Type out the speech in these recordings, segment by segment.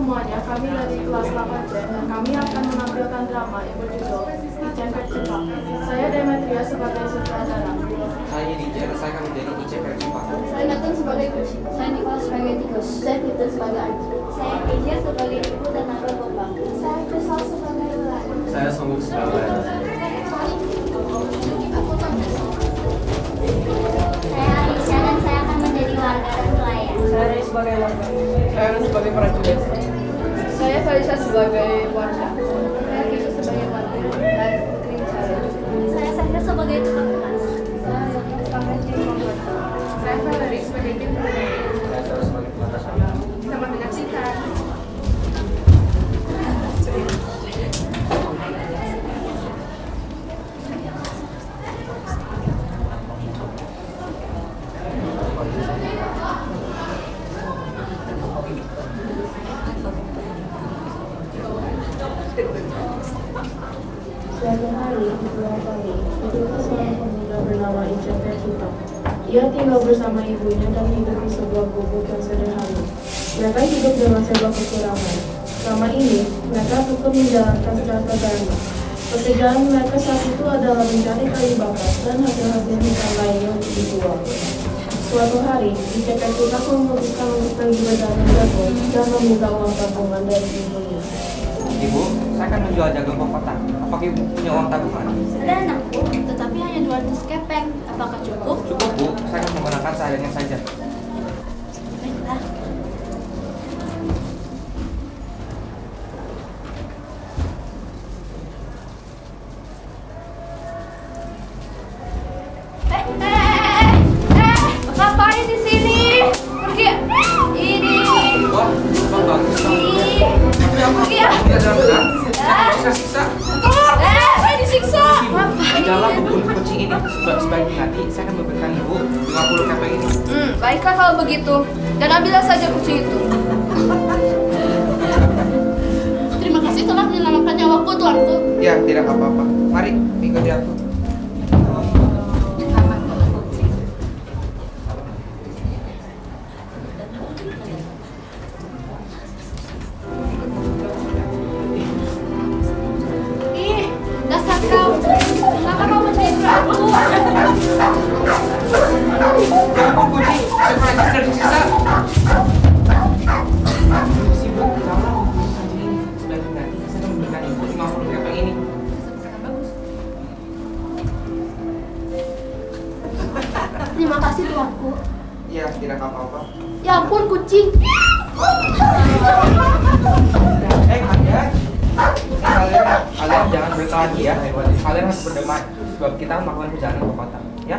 semuanya, kami dari kelas 8C dan kami akan menampilkan drama yang berjudul Icepet Cipak. Saya Demetria sebagai sutradara. Saya Dijer, saya akan menjadi Icepet Cipak. Saya Nathan sebagai Kuci. Saya Nicholas sebagai Tikus. Saya Titus sebagai Aji. Saya Eja sebagai Ibu dan Naga Gombang. Saya Kristal sebagai Ular. Saya Songguk sebagai Saya Alicia dan saya akan menjadi warga dan pelayan. Saya Rey sebagai warga. Saya Anu sebagai prajurit. Saya Felicia sebagai warga. Saya Titus sebagai warga. Dan Putri saya. Saya Sandra sebagai tukang kemas. Saya Zaki sebagai tim pembuat. Saya Valerie sebagai tim pembuat. saya terus sebagai pelatih. Selamat menyaksikan. Suatu hari, beberapa kali, hiduplah seorang pemuda bernama Icepet Cipak. Ia tinggal bersama ibunya dan hidup di sebuah gubuk yang sederhana. Mereka hidup dengan serba kekurangan. Selama ini, mereka tekun menjalankan strata dharma. Pekerjaan mereka saat itu adalah mencari kayu bakar dan hasil-hasil hutan lainnya untuk dijual. Suatu hari, Icepet Cipak memutuskan untuk pergi berdagang jagung dan meminta uang tabungan dari ibunya. Ibu, saya akan menjual jagung ke kota. Apakah ibu punya uang tabungan? Ada anakku, tetapi hanya 200 kepeng. Apakah cukup? Cukup bu, saya akan menggunakan seadanya saja. Baiklah. Ngapain di sini? Pergi. Ini. Wah, bang bagus bang. Tapi apa? Pergi ya. Tidak dalam benar. Saya siksa. Saya disiksa. Di dalam membunuh kucing ini sebagai ganti, saya akan memberikan ibu 50 kepeng ini. Baiklah kalau begitu. Dan ambillah saja kucing itu. Terima kasih telah menyelamatkan nyawaku, tuanku. Ya, tidak apa-apa. Mari, ikuti aku. Ih, dasar kau. Kenapa kau mencintai aku? Ya ampun kucing, saya pernah sudah disiksa. Si bu, kalau membunuh kucing ini sebagai ganti, saya akan memberikan ibu 50 kepeng ini. Terima kasih, tuanku. Ya, tidak apa-apa. Ya ampun, kucing. Kalian, kalian jangan berkelahi ya. Kalian harus berdamai sebab kita melakukan perjalanan ke kota, ya.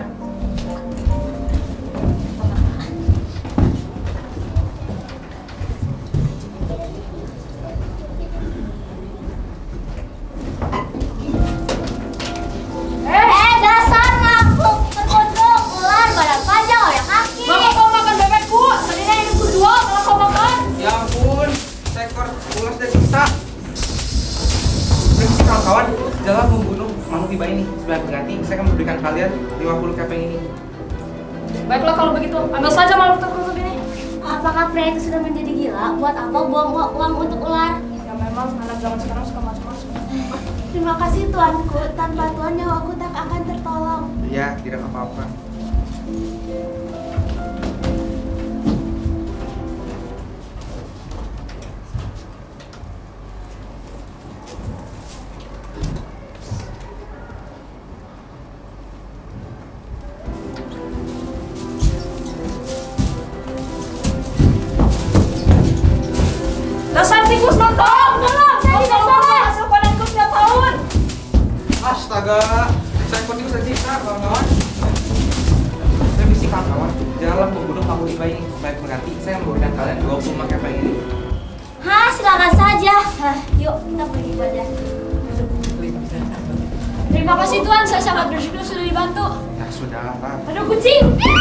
Dasar ngaku terkodok ular badan panjang oleh kaki. Maka kau makan bebekku. Tadinya ini kujual kalau kau makan. Ya ampun, seekor ulas dan siksa. Permisi kawan-kawan, dalam membunuh makhluk tiba ini sebagai pengganti, saya akan memberikan kalian 50 kepeng ini. Baiklah kalau begitu. Ambil saja makhluk terkutuk ini. Apakah pria itu sudah menjadi gila? Buat apa buang uang untuk ular? Ya memang anak zaman sekarang suka macam-macam. Terima kasih, tuanku. Tanpa tuan nyawaku tak akan tertolong. Ya, tidak apa-apa. Dasar tikus nonton! Saya tidak salah! Hasil panenku setiap tahun! Astaga, saya pun bisa siksa kawan-kawan. Permisi kawan-kawan, dalam membunuh makhluk tiba ini sebagai pengganti, saya memberikan kalian 25 kepeng ini. Hah, silakan saja. Yuk, kita pergi ibadah. Terima kasih Tuhan, saya sangat bersyukur sudah dibantu. Ya sudah lah. Aduh kucing!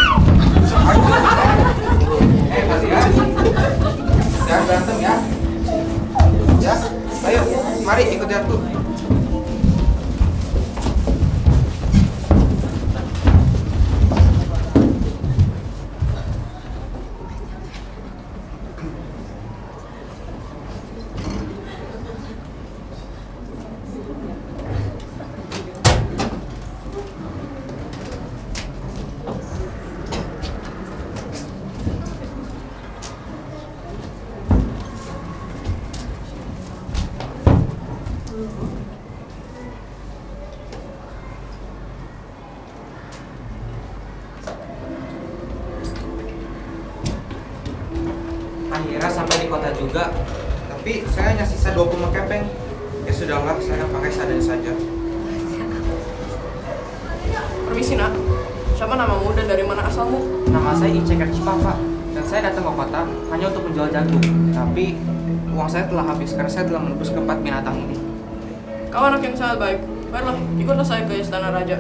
Kalian jangan berantem ya. Ya, ayo, mari ikuti aku. Akhirnya sampai di kota juga. Tapi saya hanya sisa 20 kepeng. Ya sudahlah, saya pakai seadanya saja. Permisi nak, siapa namamu dan dari mana asalmu? Nama saya Iceker Cipapa dan saya datang ke kota hanya untuk menjual jagung. Tapi uang saya telah habis karena saya telah menebus keempat binatang ini. Kau anak yang sangat baik. Baiklah, ikutlah saya ke istana raja.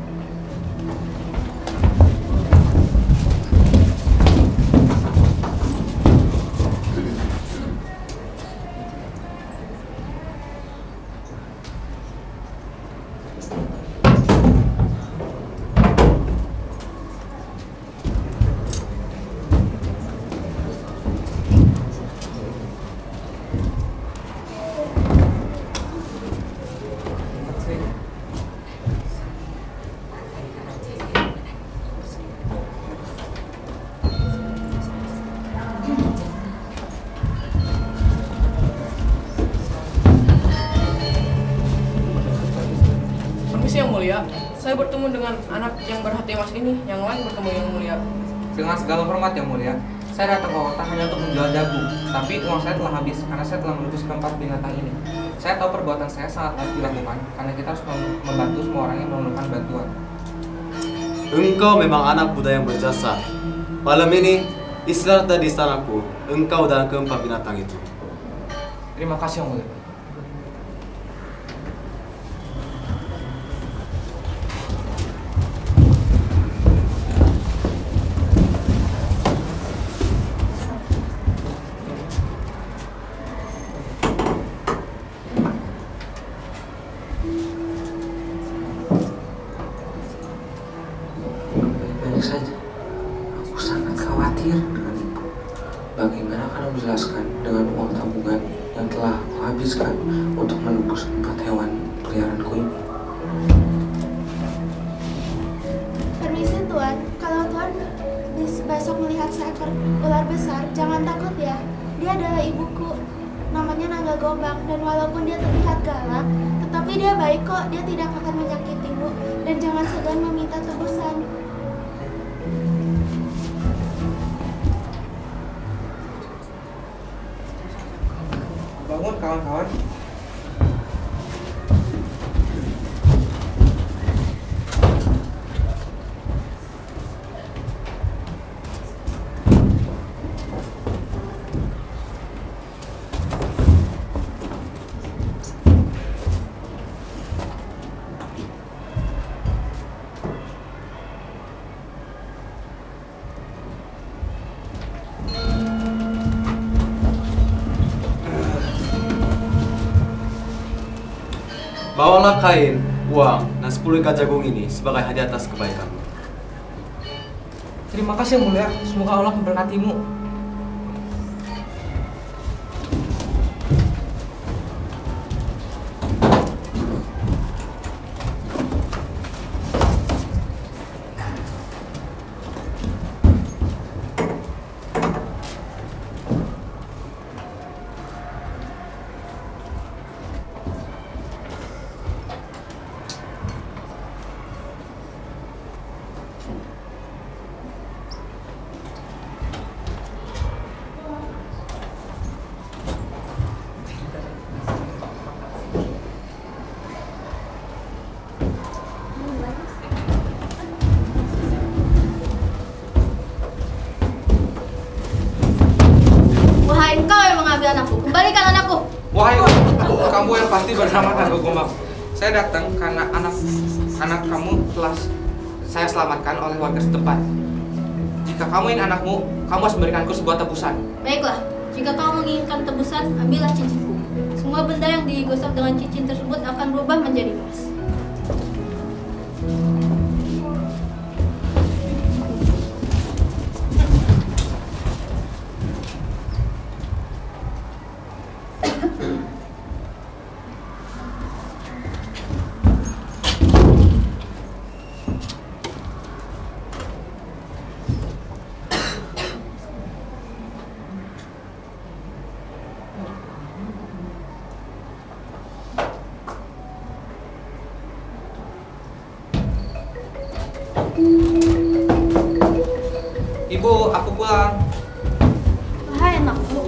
Yang mulia, saya bertemu dengan anak yang berhati emas ini, yang lain bertemu yang mulia. Dengan segala hormat yang mulia, saya datang ke kota hanya untuk menjual jagung. Tapi uang saya telah habis karena saya telah menebus keempat binatang ini. Saya tahu perbuatan saya sangat harus dilakukan karena kita harus membantu semua orang yang memerlukan bantuan. Engkau memang anak muda yang berjasa. Malam ini, istirahat di istanaku, engkau dan keempat binatang itu. Terima kasih yang mulia. Saja, aku sangat khawatir dengan ibu. Bagaimana akan menjelaskan dengan uang tabungan yang telah aku habiskan untuk menebus 4 hewan peliharaanku ini? Permisi Tuan, kalau Tuan besok melihat seekor ular besar, jangan takut ya. Dia adalah ibuku. Namanya Naga Gombang, dan walaupun dia terlihat galak, tetapi dia baik kok. Dia tidak akan menyakitimu, dan jangan segan meminta tebusan. Bangun kawan-kawan. Bawalah kain, uang, dan 10 ikat jagung ini sebagai hadiah atas kebaikanmu. Terima kasih yang mulia. Semoga Allah memberkatimu. Wahai engkau yang mengambil anakku, kembalikan anakku. Wahai kamu yang pasti bernama Naga Gombang. Saya datang karena anak kamu telah saya selamatkan oleh warga setempat. Jika kamu ingin anakmu, kamu harus memberikanku sebuah tebusan. Baiklah, jika kau menginginkan tebusan, ambillah cincinku. Semua benda yang digosok dengan cincin tersebut akan berubah menjadi emas. Ibu, aku pulang. Wahai anakku,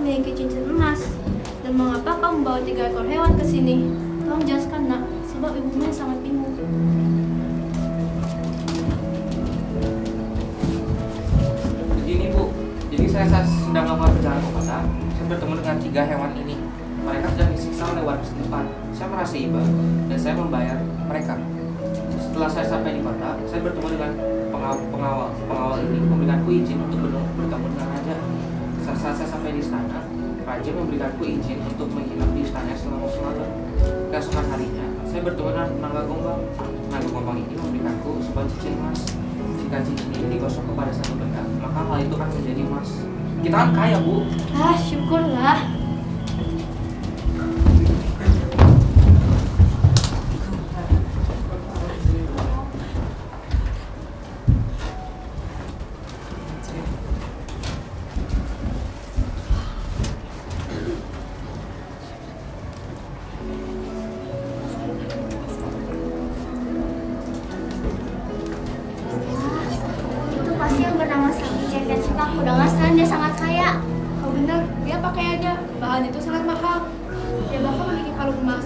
memiliki cincin emas? Dan mengapa kau membawa 3 ekor hewan ke sini? Tolong jelaskan, Nak, sebab ibumu sangat bingung. Begini Bu, jadi saya sedang melakukan perjalanan ke kota. Saya bertemu dengan 3 hewan ini. Mereka sedang disiksa oleh warga setempat. Saya merasa iba dan saya membayar mereka. Setelah saya sampai di kota, saya bertemu dengan pengawal ini memberikanku izin untuk bertemu dengan raja. Saat saya sampai di istana, raja memberikanku izin untuk menginap di istana selama semalam. Keesokan harinya, saya bertemu dengan Naga Gombang. Naga Gombang ini memberikanku sebuah cincin emas. Jika cincin ini digosok kepada satu benda, maka hal itu akan menjadi emas. Kita kan kaya, Bu. Ah, syukurlah. Itu pasti yang bernama Sapi Ceket Cipaku. Dengan senang dia sangat kaya. Oh benar, dia pakaiannya, bahan itu sangat mahal. Dia bahkan memiliki kalung emas.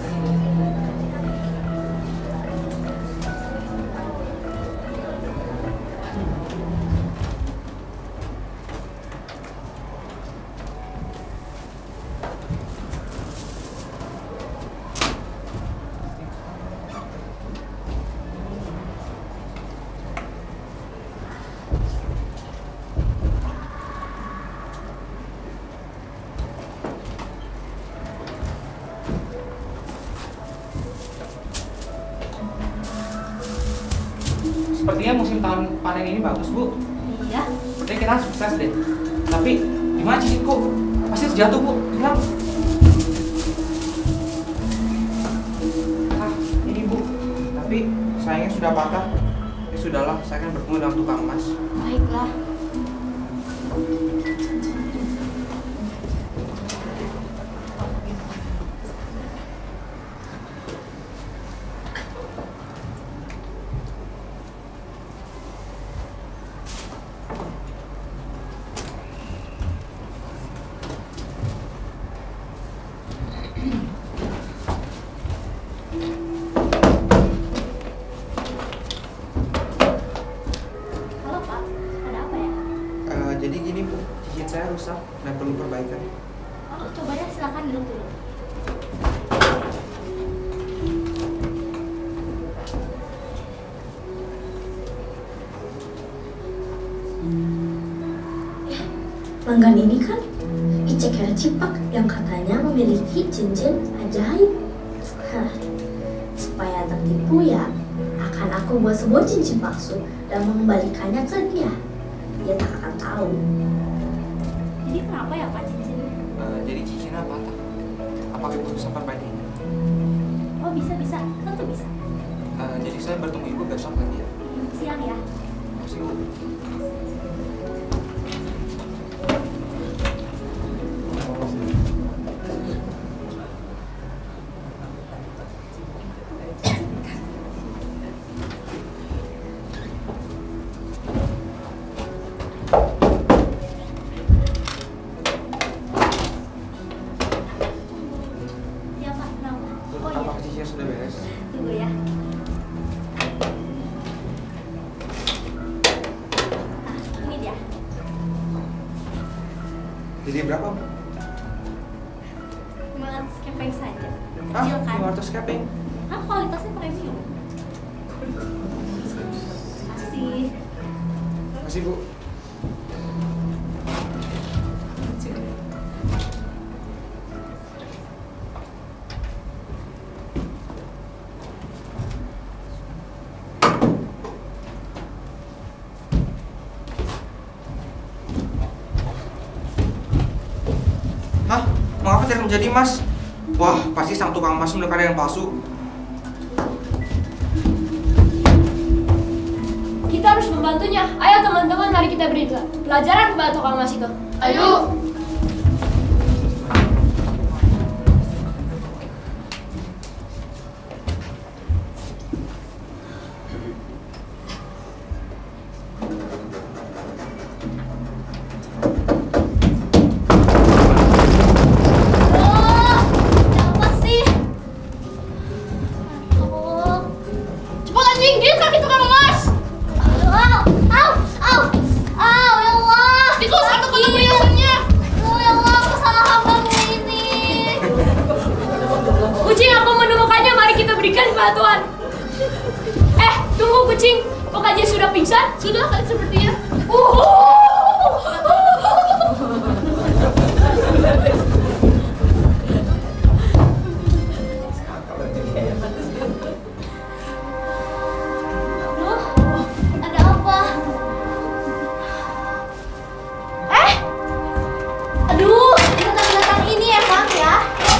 Sepertinya musim tahun panen ini bagus, Bu. Iya. Sepertinya kita sukses deh. Tapi gimana cicitku? Pasti jatuh, Bu. Hilang. Ah, ini Bu. Tapi sayangnya sudah patah. Ya sudahlah, saya akan bertemu dengan tukang emas. Baiklah. Halo, Pak. Ada apa ya? Jadi gini Bu, cicit saya rusak dan perlu perbaikan. Oh, coba deh, silakan duduk dulu. Langgan ini kan Icekera Cipak yang katanya memiliki cincin ajaib. Hah, supaya tertipu ya, akan aku buat sebuah cincin palsu dan mengembalikannya ke dia. Dia tak akan tahu. Jadi kenapa ya, Pak, cincinnya? Jadi cincinnya patah. Apa Ibu bisa perbaikinya? Oh, bisa. Tentu bisa. Jadi saya bertemu Ibu besok lagi ya. Siang ya. Makasih Bu. Iya, Pak. Kenapa? Oh iya. Apakah cincinnya sudah beres? Tunggu ya. Nah, ini dia. Jadi berapa Bu? 500 keping saja. Ah, Kecil kan? 500 keping. Nah, kualitasnya premium. Kasih. Makasih Bu. Hah? Mengapa tidak menjadi emas? Wah, pasti sang tukang emas menemukan yang palsu. Kita harus membantunya. Ayo teman-teman, mari kita beri pelajaran kepada tukang emas itu. Ayo. kucing. Bukannya sudah pingsan? Sudah kan sepertinya. Ada apa? Aduh, binatang-binatang ini ya Kang ya.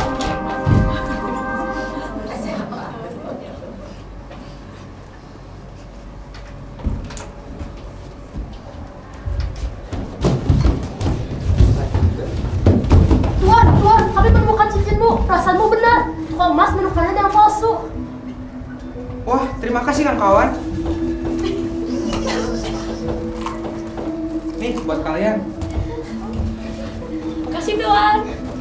Tuan, kami menemukan cincinmu. Perasaanmu benar. Tukang emas menukarnya dengan palsu. Wah, terima kasih kan kawan. Nih buat kalian. Makasih Tuan.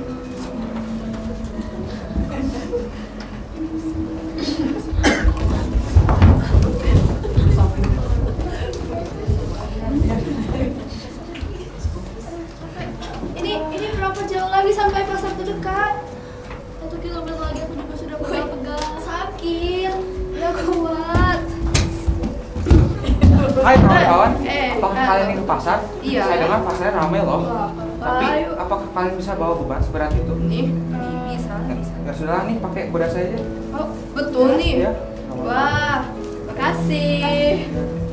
Ini berapa jauh lagi sampai pasar terdekat? 1 kilometer lagi aku juga sudah pegang-pegang. Sakit, nggak kuat. Hai kawan-kawan, Eh, apakah kalian ingin ke pasar? Iya. Saya dengar pasarnya ramai loh. Wah, Tapi ayo. apakah kalian bisa bawa beban seberat itu? Nih, bisa. Ya sudahlah nih, pakai kuda saya aja. Oh, betul nih. Ya. Wah, makasih.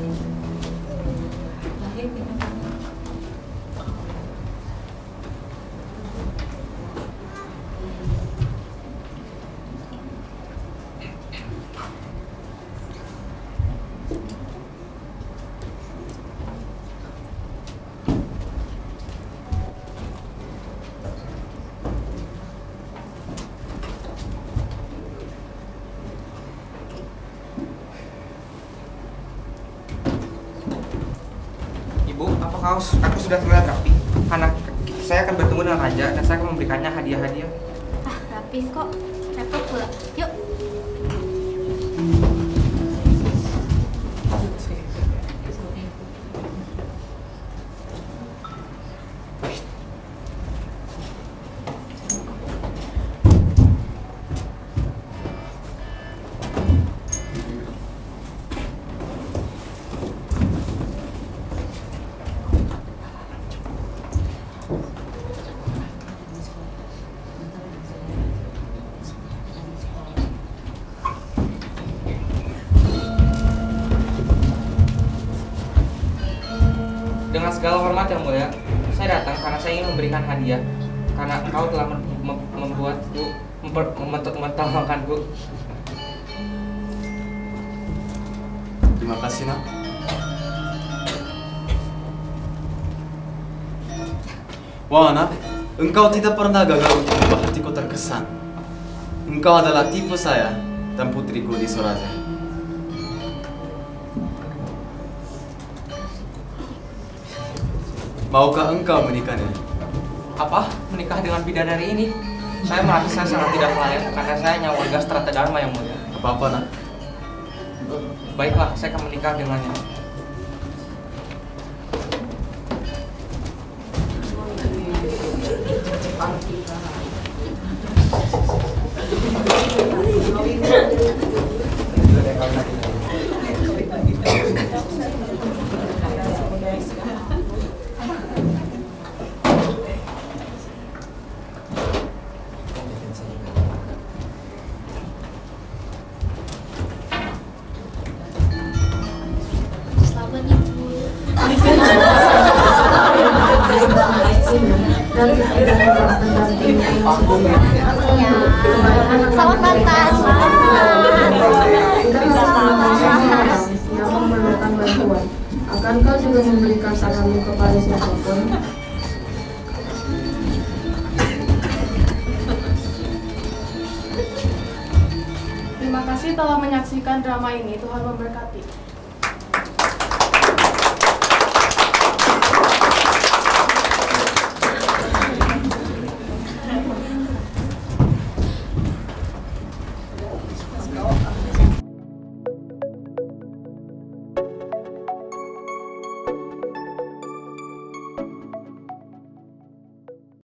Ibu, apakah aku sudah terlihat rapi? Anak saya akan bertemu dengan raja dan saya akan memberikannya hadiah-hadiah. Rapi kok, repot pula. Yuk. Dengan segala hormat yang mulia, saya datang karena saya ingin memberikan hadiah. Karena engkau telah membuatku, mentolongkanku. Terima kasih nak. Wah nak, engkau tidak pernah gagal untuk membuat hatiku terkesan. Engkau adalah tipe saya dan putriku di Soraja. Maukah engkau menikahnya? Apa? Menikah dengan bidadari ini? Saya merasa saya sangat tidak layak karena saya hanya warga strata dharma yang mulia. Apa-apa nak? Baiklah, saya akan menikah dengannya. Selamat Ibu. Selamat Bantan. Yang memerlukan bantuan. Akankah juga memberikan saranmu kepada siapapun? Terima kasih telah menyaksikan drama ini. Tuhan memberkati.